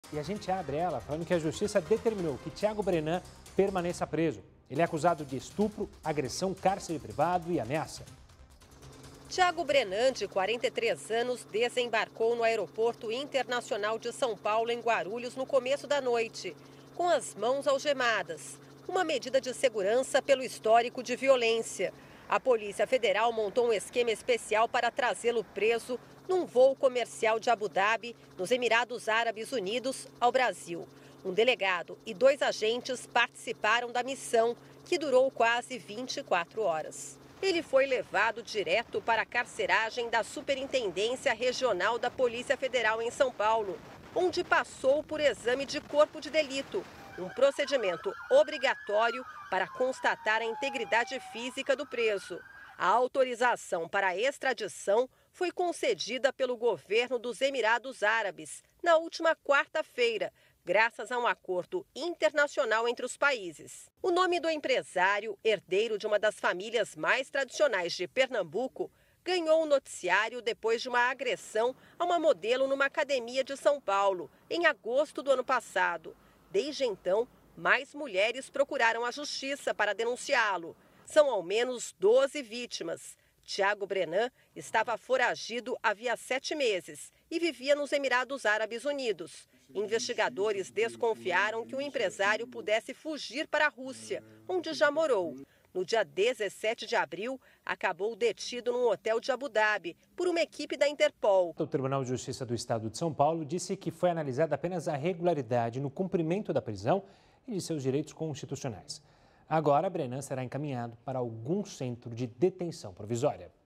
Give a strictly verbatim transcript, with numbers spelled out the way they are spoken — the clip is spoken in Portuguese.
E a gente abre ela falando que a justiça determinou que Thiago Brenan permaneça preso. Ele é acusado de estupro, agressão, cárcere privado e ameaça. Thiago Brenan, de quarenta e três anos, desembarcou no Aeroporto Internacional de São Paulo, em Guarulhos, no começo da noite, com as mãos algemadas. Uma medida de segurança pelo histórico de violência. A Polícia Federal montou um esquema especial para trazê-lo preso num voo comercial de Abu Dhabi, nos Emirados Árabes Unidos, ao Brasil. Um delegado e dois agentes participaram da missão, que durou quase vinte e quatro horas. Ele foi levado direto para a carceragem da Superintendência Regional da Polícia Federal em São Paulo, onde passou por exame de corpo de delito, um procedimento obrigatório para constatar a integridade física do preso. A autorização para a extradição foi concedida pelo governo dos Emirados Árabes na última quarta-feira, graças a um acordo internacional entre os países. O nome do empresário, herdeiro de uma das famílias mais tradicionais de Pernambuco, ganhou o noticiário depois de uma agressão a uma modelo numa academia de São Paulo, em agosto do ano passado. Desde então, mais mulheres procuraram a justiça para denunciá-lo. São ao menos doze vítimas. Thiago Brenan estava foragido havia sete meses e vivia nos Emirados Árabes Unidos. Investigadores desconfiaram que o empresário pudesse fugir para a Rússia, onde já morou. No dia dezessete de abril, acabou detido num hotel de Abu Dhabi por uma equipe da Interpol. O Tribunal de Justiça do Estado de São Paulo disse que foi analisada apenas a regularidade no cumprimento da prisão e de seus direitos constitucionais. Agora, Brenan será encaminhado para algum centro de detenção provisória.